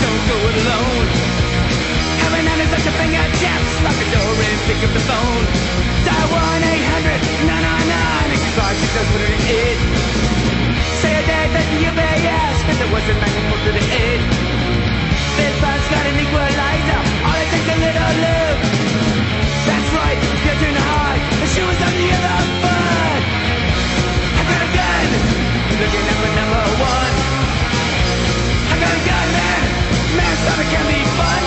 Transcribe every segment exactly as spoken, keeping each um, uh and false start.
don't go it alone. Every night is such a fingertips, lock the door and pick up the phone. Dial one eight hundred nine nine nine and five six seven eight. Say a day that you may ask, cause it wasn't manual to the eight. This bus got an equalizer, all it takes a little lube. That's right, you're too high, the shoe is on the other foot. I got a gun, looking at my number one. I got a gun, man, man, something can be fun.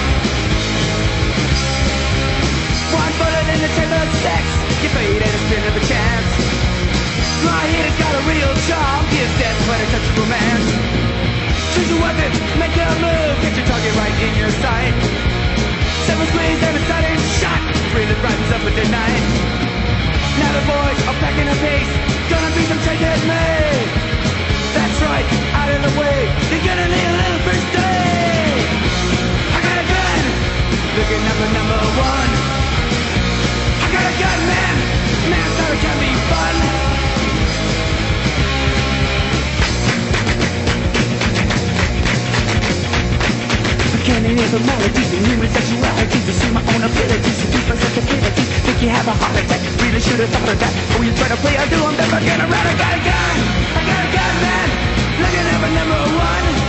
One bullet in the chamber of sex, you fade and a spin of a chance. My hit has got a real charm, gives death but a touch of romance. Choose your weapon, make a move, get your target right in your sight. Seven squeeze and a sudden shot, three that brightens up with the night. Now the boys are packing a pace, gonna be some change at me. That's right, out of the way, you're gonna need a little first day. I got a gun, looking at the number one. I got a gun, man, man, thought it can be fun. Canning etymologies and human sexualities. You see my own abilities and deep sensibilities. Think you have a heart attack, really should have thought of that. Oh, you try to play, I do, I'm never getting around. I got a gun, I got a gun, man, looking at my number one.